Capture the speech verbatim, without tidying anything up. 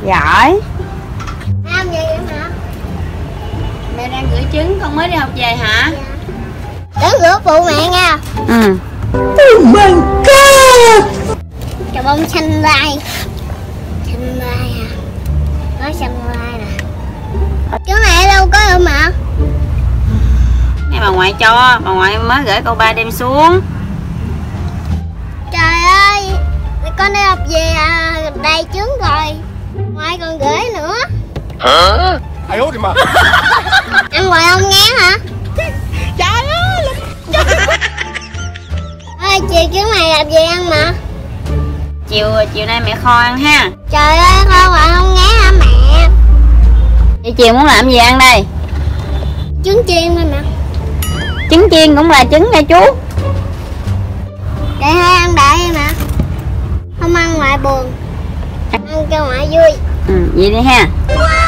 Giỏi. Mẹ làm gì vậy hả? Mẹ đang rửa trứng, con mới đi học về hả? Để rửa phụ mẹ nha. Ừ. Oh my god. Chà bông xanh lai. Xanh lai à? Có xanh lai nè. Chú mẹ đâu có đâu mà. Nghe bà ngoại cho, bà ngoại mới gửi cô ba đem xuống. Trời ơi, con đi học về à, đầy trứng rồi. Ngoại còn gửi nữa. Hả? Ai hốt đi mà. Ăn hoài không ngán hả? Trời ơi. Ơi, chiều trứng mày làm gì ăn mà? Chiều chiều nay mẹ kho ăn ha. Trời ơi, kho hoài không ngán hả mẹ? Vậy chiều muốn làm gì ăn đây? Trứng chiên thôi mà. Trứng chiên cũng là trứng nha chú. Để hai ăn đại đi mà. Không ăn ngoại buồn. Ăn cho ngoại vui. Ừ, vậy đi ha. Wow.